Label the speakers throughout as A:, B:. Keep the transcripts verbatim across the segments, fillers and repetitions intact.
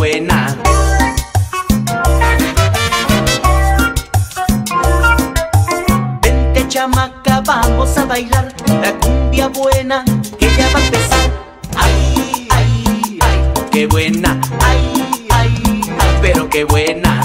A: buena. Vente chamaca, vamos a bailar la cumbia buena que ya va a empezar. Ay, ay, ay, qué buena. Ay, ay, ay, pero qué buena.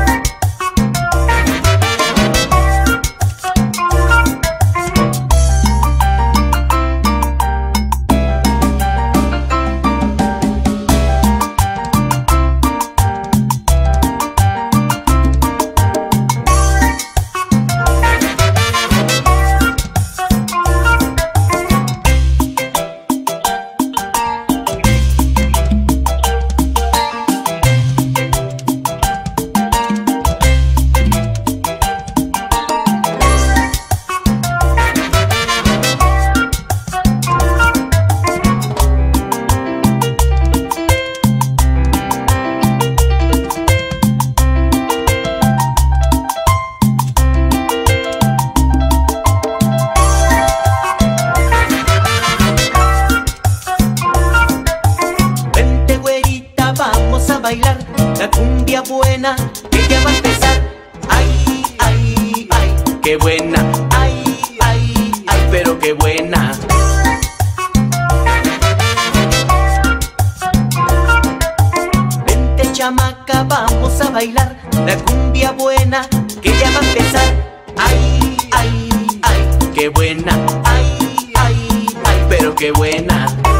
A: Bailar la cumbia buena que ya va a empezar. Ay, ay, ay, qué buena. Ay, ay, ay, pero qué buena. Vente chamaca, vamos a bailar la cumbia buena que ya va a empezar. Ay, ay, ay, qué buena. Ay, ay, ay, pero qué buena.